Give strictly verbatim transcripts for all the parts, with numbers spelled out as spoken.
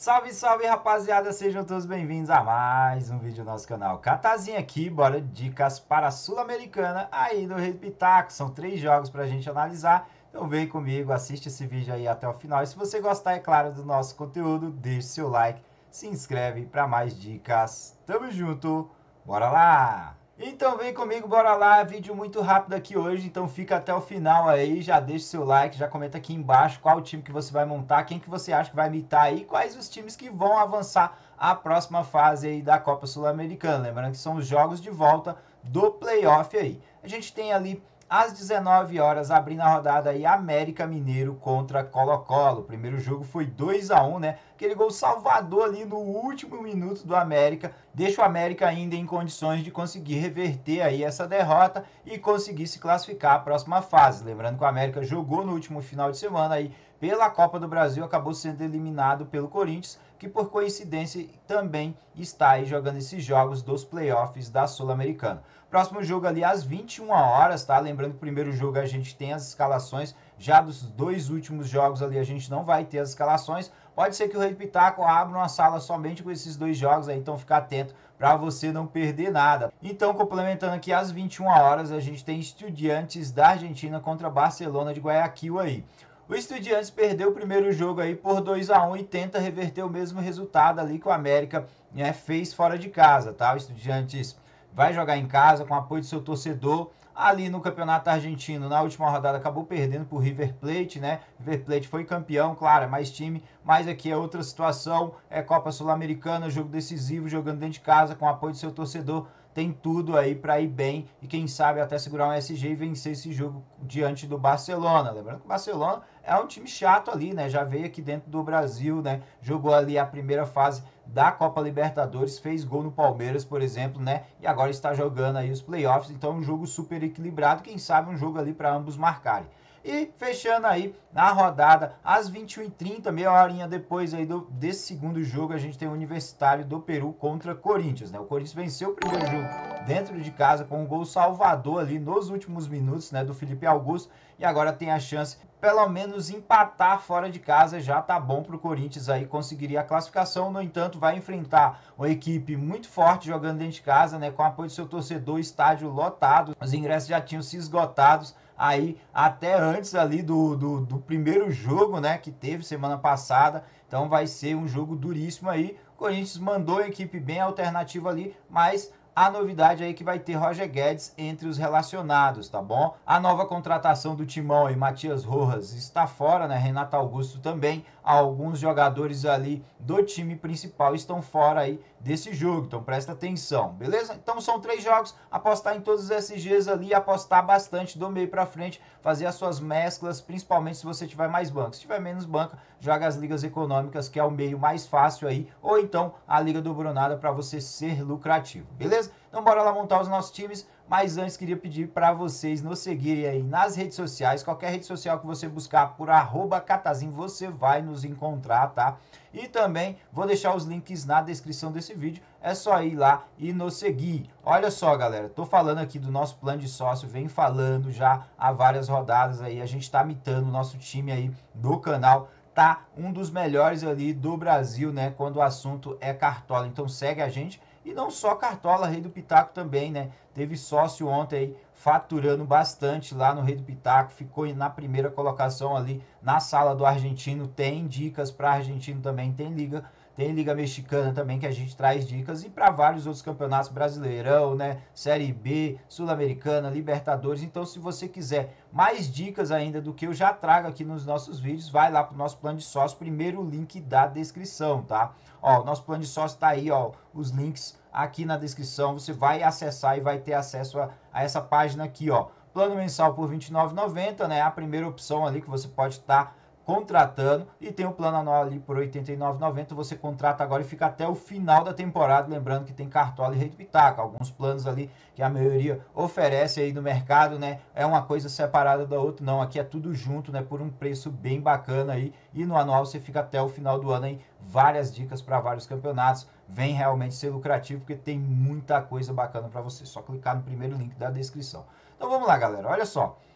Salve, salve, rapaziada, sejam todos bem-vindos a mais um vídeo do nosso canal. Catazinho aqui, bora dicas para a Sul-Americana aí do Rei do Pitaco. São três jogos pra gente analisar, então vem comigo, assiste esse vídeo aí até o final. E se você gostar, é claro, do nosso conteúdo, deixe seu like, se inscreve para mais dicas. Tamo junto, bora lá! Então vem comigo, bora lá, vídeo muito rápido aqui hoje, então fica até o final aí, já deixa seu like, já comenta aqui embaixo qual o time que você vai montar, quem que você acha que vai imitar aí, quais os times que vão avançar à próxima fase aí da Copa Sul-Americana, lembrando que são os jogos de volta do playoff aí. A gente tem ali às dezenove horas, abrindo a rodada aí, América Mineiro contra Colo-Colo. O primeiro jogo foi dois a um, né? Aquele gol salvador ali no último minuto do América. Deixa o América ainda em condições de conseguir reverter aí essa derrota e conseguir se classificar à próxima fase. Lembrando que o América jogou no último final de semana aí pela Copa do Brasil, acabou sendo eliminado pelo Corinthians, que por coincidência também está aí jogando esses jogos dos playoffs da Sul-Americana. Próximo jogo ali às vinte e uma horas, tá? Lembrando que o primeiro jogo a gente tem as escalações, já dos dois últimos jogos ali a gente não vai ter as escalações. Pode ser que o Rei do Pitaco abra uma sala somente com esses dois jogos aí, então fica atento para você não perder nada. Então, complementando aqui às vinte e uma horas, a gente tem Estudiantes da Argentina contra Barcelona de Guayaquil aí. O Estudiantes perdeu o primeiro jogo aí por dois a um e tenta reverter o mesmo resultado ali que o América, né, fez fora de casa, tá? O Estudiantes vai jogar em casa com apoio do seu torcedor. Ali no Campeonato Argentino, na última rodada, acabou perdendo para o River Plate, né? River Plate foi campeão, claro, é mais time, mas aqui é outra situação, é Copa Sul-Americana, jogo decisivo, jogando dentro de casa com apoio do seu torcedor. Tem tudo aí para ir bem e quem sabe até segurar um S G e vencer esse jogo diante do Barcelona. Lembrando que o Barcelona é um time chato ali, né? Já veio aqui dentro do Brasil, né? Jogou ali a primeira fase da Copa Libertadores, fez gol no Palmeiras, por exemplo, né? E agora está jogando aí os playoffs, então um jogo super equilibrado, quem sabe um jogo ali para ambos marcarem. E fechando aí na rodada, às vinte e uma e trinta, meia horinha depois aí do, desse segundo jogo, a gente tem o Universitário do Peru contra Corinthians, né? O Corinthians venceu o primeiro jogo dentro de casa com um gol salvador ali nos últimos minutos, né, do Felipe Augusto, e agora tem a chance pelo menos empatar fora de casa, já tá bom pro Corinthians aí, conseguiria a classificação. No entanto, vai enfrentar uma equipe muito forte jogando dentro de casa, né, com apoio do seu torcedor, estádio lotado, os ingressos já tinham se esgotados aí até antes ali do, do, do primeiro jogo, né, que teve semana passada, então vai ser um jogo duríssimo aí. O Corinthians mandou a equipe bem alternativa ali, mas a novidade aí que vai ter Roger Guedes entre os relacionados, tá bom? A nova contratação do Timão aí, Matias Rojas, está fora, né? Renato Augusto também. Alguns jogadores ali do time principal estão fora aí desse jogo, então presta atenção, beleza? Então são três jogos, apostar em todos os S Gs ali, apostar bastante do meio para frente, fazer as suas mesclas, principalmente se você tiver mais banca. Se tiver menos banca, joga as ligas econômicas, que é o meio mais fácil aí, ou então a Liga do Brunada para você ser lucrativo, beleza? Então bora lá montar os nossos times, mas antes queria pedir para vocês nos seguirem aí nas redes sociais, qualquer rede social que você buscar por arroba Catazinho, você vai nos encontrar, tá? E também vou deixar os links na descrição desse vídeo, é só ir lá e nos seguir. Olha só, galera, tô falando aqui do nosso plano de sócio, vem falando já há várias rodadas aí, a gente tá mitando o nosso time aí do canal, tá um dos melhores ali do Brasil, né, quando o assunto é cartola, então segue a gente. E não só Cartola, Rei do Pitaco também, né? Teve sócio ontem aí faturando bastante lá no Rei do Pitaco, ficou na primeira colocação ali na sala do argentino. Tem dicas para argentino também, tem liga, tem liga mexicana também que a gente traz dicas e para vários outros campeonatos, Brasileirão, né? Série B, Sul-Americana, Libertadores. Então, se você quiser mais dicas ainda do que eu já trago aqui nos nossos vídeos, vai lá pro nosso plano de sócio, primeiro link da descrição, tá? Ó, o nosso plano de sócio tá aí, ó, os links aqui na descrição, você vai acessar e vai ter acesso a, a essa página aqui, ó. Plano mensal por vinte e nove reais e noventa centavos, né? A primeira opção ali que você pode estar tá contratando, e tem o plano anual ali por oitenta e nove reais e noventa centavos, você contrata agora e fica até o final da temporada, lembrando que tem Cartola e Rei do Pitaco, alguns planos ali que a maioria oferece aí no mercado, né, é uma coisa separada da outra, não, aqui é tudo junto, né, por um preço bem bacana aí, e no anual você fica até o final do ano aí, várias dicas para vários campeonatos, vem realmente ser lucrativo, porque tem muita coisa bacana para você, só clicar no primeiro link da descrição. Então vamos lá, galera, olha só,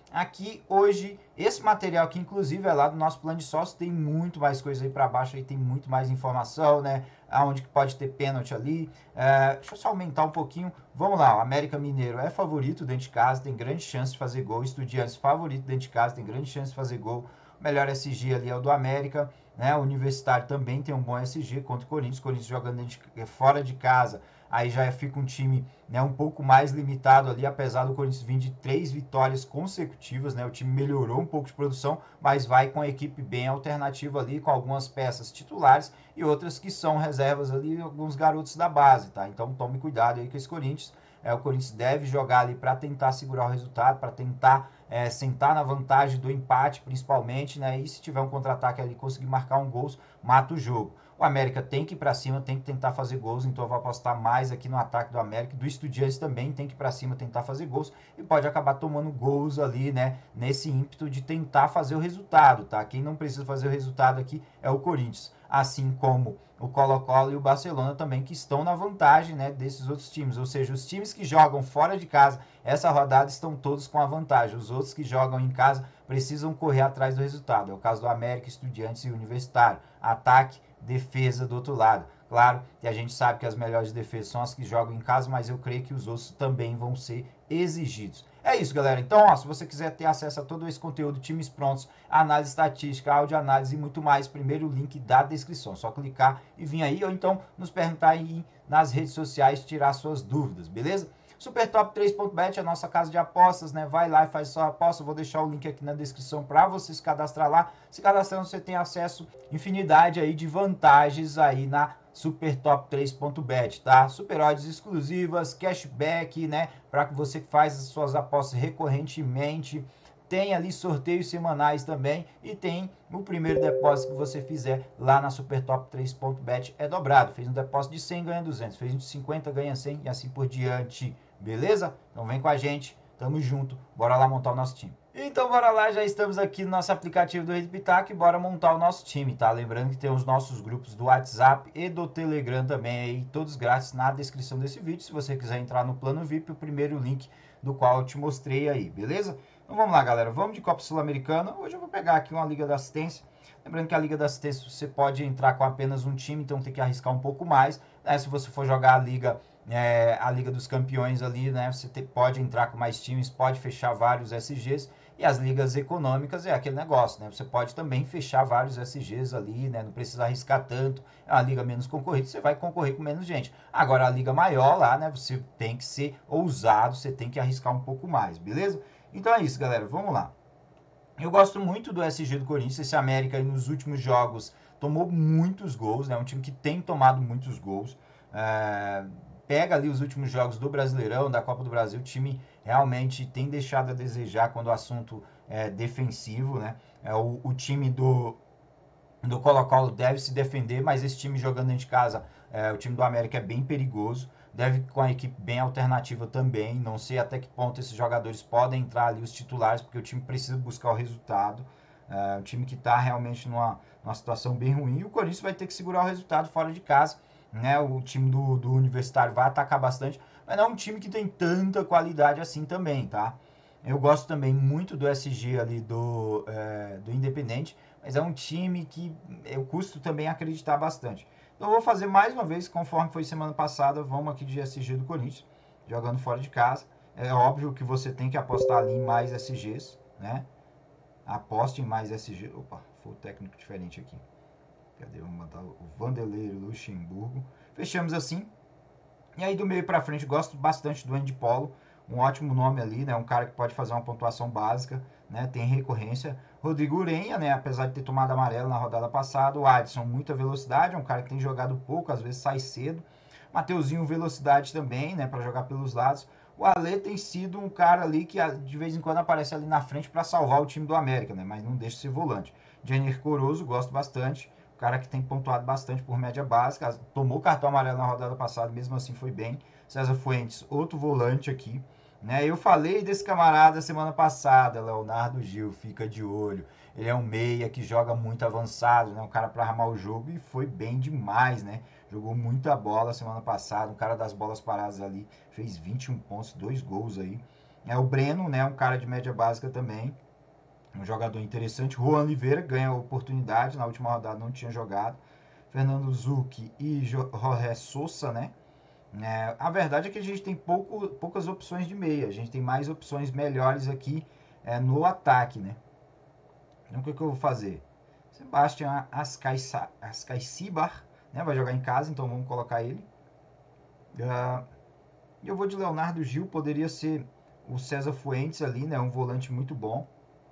aqui hoje, esse material aqui, inclusive, é lá do nosso plano de sócio, tem muito mais coisa aí para baixo, aí tem muito mais informação, né? Aonde que pode ter pênalti ali. É, deixa eu só aumentar um pouquinho. Vamos lá, o América Mineiro é favorito dentro de casa, tem grande chance de fazer gol. Estudiantes favorito dentro de casa, tem grande chance de fazer gol. O melhor S G ali é o do América, né? O Universitário também tem um bom S G contra o Corinthians. O Corinthians jogando de, fora de casa, aí já fica um time, né, um pouco mais limitado ali, apesar do Corinthians vir de três vitórias consecutivas, né? O time melhorou um pouco de produção, mas vai com a equipe bem alternativa ali, com algumas peças titulares e outras que são reservas ali, alguns garotos da base, tá? Então tome cuidado aí com esse Corinthians. É, o Corinthians deve jogar ali para tentar segurar o resultado, para tentar é, sentar na vantagem do empate, principalmente, né? E se tiver um contra-ataque ali, conseguir marcar um gol, mata o jogo. O América tem que ir para cima, tem que tentar fazer gols, então eu vou apostar mais aqui no ataque do América. Do Estudiantes também tem que ir para cima, tentar fazer gols e pode acabar tomando gols ali, né? Nesse ímpeto de tentar fazer o resultado, tá? Quem não precisa fazer o resultado aqui é o Corinthians, assim como o Colo-Colo e o Barcelona também, que estão na vantagem, né, desses outros times. Ou seja, os times que jogam fora de casa essa rodada estão todos com a vantagem. Os outros que jogam em casa precisam correr atrás do resultado. É o caso do América, Estudiantes e Universitário. Ataque, defesa do outro lado. Claro que a gente sabe que as melhores defesas são as que jogam em casa, mas eu creio que os outros também vão ser exigidos. É isso, galera. Então, ó, se você quiser ter acesso a todo esse conteúdo, times prontos, análise estatística, áudio análise e muito mais, primeiro link da descrição. Só clicar e vir aí, ou então nos perguntar aí nas redes sociais, tirar suas dúvidas, beleza? Supertop três ponto bet é a nossa casa de apostas, né? Vai lá e faz sua aposta. Vou deixar o link aqui na descrição para você se cadastrar lá. Se cadastrando, você tem acesso a infinidade aí de vantagens aí na Supertop três ponto bet, tá? Super odds exclusivas, cashback, né? Para que você faz as suas apostas recorrentemente. Tem ali sorteios semanais também e tem o primeiro depósito que você fizer lá na Supertop três ponto bet é dobrado. Fez um depósito de cem, ganha duzentos. Fez um de cinquenta, ganha cem e assim por diante. Beleza? Então vem com a gente, tamo junto, bora lá montar o nosso time. Então bora lá, já estamos aqui no nosso aplicativo do Rede Pitaco e bora montar o nosso time, tá? Lembrando que tem os nossos grupos do WhatsApp e do Telegram também aí, todos grátis na descrição desse vídeo. Se você quiser entrar no plano V I P, o primeiro link do qual eu te mostrei aí, beleza? Então vamos lá, galera, vamos de Copa Sul-Americana. Hoje eu vou pegar aqui uma Liga da Assistência. Lembrando que a Liga da Assistência você pode entrar com apenas um time, então tem que arriscar um pouco mais, né? Se você for jogar a Liga É, a Liga dos Campeões ali, né? Você te, pode entrar com mais times, pode fechar vários S Gs. E as ligas econômicas é aquele negócio, né? Você pode também fechar vários S Gs ali, né? Não precisa arriscar tanto. É uma liga menos concorrida, você vai concorrer com menos gente. Agora, a liga maior lá, né? Você tem que ser ousado, você tem que arriscar um pouco mais, beleza? Então é isso, galera. Vamos lá. Eu gosto muito do S G do Corinthians. Esse América aí nos últimos jogos tomou muitos gols, né? Um time que tem tomado muitos gols. É... Pega ali os últimos jogos do Brasileirão, da Copa do Brasil, o time realmente tem deixado a desejar quando o assunto é defensivo, né? É, o, o time do, do Colo-Colo deve se defender, mas esse time jogando dentro de casa, é, o time do América é bem perigoso, deve com a equipe bem alternativa também, não sei até que ponto esses jogadores podem entrar ali, os titulares, porque o time precisa buscar o resultado, é, um time que está realmente numa, numa situação bem ruim, e o Corinthians vai ter que segurar o resultado fora de casa, né? O time do, do Universitário vai atacar bastante, mas não é um time que tem tanta qualidade assim também, tá? Eu gosto também muito do S G ali do, é, do Independente, mas é um time que eu custo também acreditar bastante. Então eu vou fazer mais uma vez, conforme foi semana passada, vamos aqui de S G do Corinthians, jogando fora de casa. É óbvio que você tem que apostar ali em mais S Gs, né? Aposte em mais S G. Opa, foi o técnico diferente aqui. Cadê? Vamos botar o Vanderlei Luxemburgo. Fechamos assim. E aí do meio para frente, gosto bastante do Andy Polo. Um ótimo nome ali, né? Um cara que pode fazer uma pontuação básica, né? Tem recorrência. Rodrigo Urenha, né? Apesar de ter tomado amarelo na rodada passada. O Adson, muita velocidade. É um cara que tem jogado pouco, às vezes sai cedo. Mateuzinho, velocidade também, né? Para jogar pelos lados. O Ale tem sido um cara ali que de vez em quando aparece ali na frente para salvar o time do América, né? Mas não deixa de ser volante. Jenner Corozo, gosto bastante. Cara que tem pontuado bastante por média básica, tomou cartão amarelo na rodada passada, mesmo assim foi bem. César Fuentes, outro volante aqui, né? Eu falei desse camarada semana passada, Leonardo Gil, fica de olho. Ele é um meia que joga muito avançado, né? Um cara para armar o jogo e foi bem demais, né? Jogou muita bola semana passada, um cara das bolas paradas ali, fez vinte e um pontos, dois gols aí. É o Breno, né? Um cara de média básica também. Um jogador interessante. Juan Oliveira ganha oportunidade. Na última rodada não tinha jogado. Fernando Zucchi e Jorge Sousa, né? É, a verdade é que a gente tem pouco, poucas opções de meia. A gente tem mais opções melhores aqui é, no ataque, né? Então o que, que eu vou fazer? Sebastian Ascaibar, né? Vai jogar em casa, então vamos colocar ele. Uh, eu vou de Leonardo Gil, poderia ser o César Fuentes ali, né? Um volante muito bom.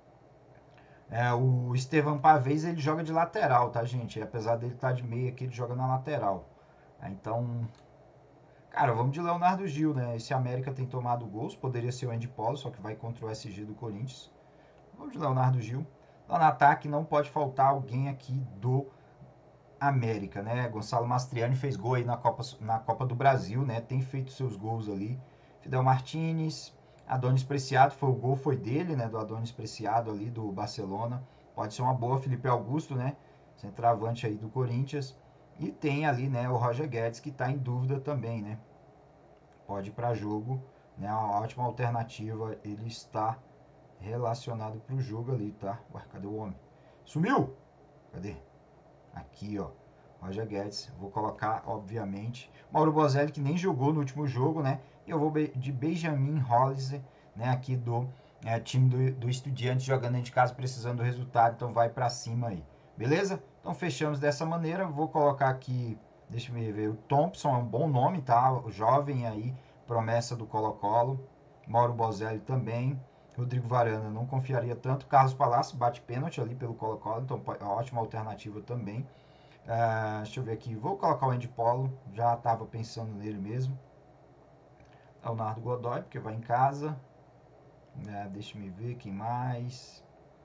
É, o Estevan Pavês, ele joga de lateral, tá, gente? Apesar dele estar de meia aqui, ele joga na lateral. É, então, cara, vamos de Leonardo Gil, né? Esse América tem tomado gols, poderia ser o Andy Polo, só que vai contra o S G do Corinthians. Vamos de Leonardo Gil. Lá no ataque não pode faltar alguém aqui do América, né? Gonçalo Mastriani fez gol aí na Copa, na Copa do Brasil, né? Tem feito seus gols ali. Fidel Martínez, Adonis Preciado, foi o gol foi dele, né? Do Adonis Preciado ali do Barcelona. Pode ser uma boa. Felipe Augusto, né? Centroavante aí do Corinthians. E tem ali, né? O Roger Guedes que está em dúvida também, né? Pode ir para jogo, né? Uma ótima alternativa. Ele está relacionado para o jogo ali, tá? Ué, cadê o homem? Sumiu! Cadê? Aqui, ó. Roger Guedes. Vou colocar, obviamente, Mauro Bozelli, que nem jogou no último jogo, né? E eu vou de Benjamin Hollister, né? Aqui do é, time do, do Estudiantes, jogando dentro de casa, precisando do resultado. Então vai pra cima aí. Beleza? Então fechamos dessa maneira. Vou colocar aqui, deixa eu ver, o Thompson é um bom nome, tá? O jovem aí, promessa do Colo-Colo. Mauro Bozelli também. Rodrigo Varanda, não confiaria tanto. Carlos Palácio bate pênalti ali pelo Colo-Colo, então é uma ótima alternativa também. Uh, deixa eu ver aqui, vou colocar o Andy Polo, já estava pensando nele mesmo. Leonardo Godoy, porque vai em casa. Uh, deixa eu ver quem mais.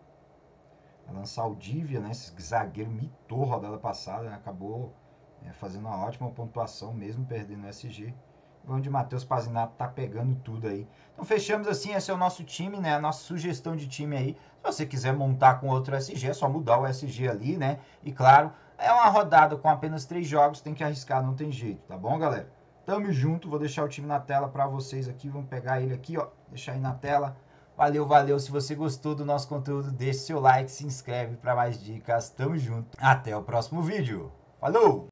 Vai lançar o Dívia, né? Esse zagueiro mitou rodada passada, né? Acabou é, fazendo uma ótima pontuação, mesmo perdendo o S G. Onde o Matheus Pazinato tá pegando tudo aí. Então fechamos assim, esse é o nosso time, né? A nossa sugestão de time aí. Se você quiser montar com outro S G, é só mudar o S G ali, né? E claro, é uma rodada com apenas três jogos, tem que arriscar, não tem jeito, tá bom, galera? Tamo junto, vou deixar o time na tela pra vocês aqui. Vamos pegar ele aqui, ó. Deixar aí na tela. Valeu, valeu. Se você gostou do nosso conteúdo, deixe seu like, se inscreve para mais dicas. Tamo junto. Até o próximo vídeo. Falou!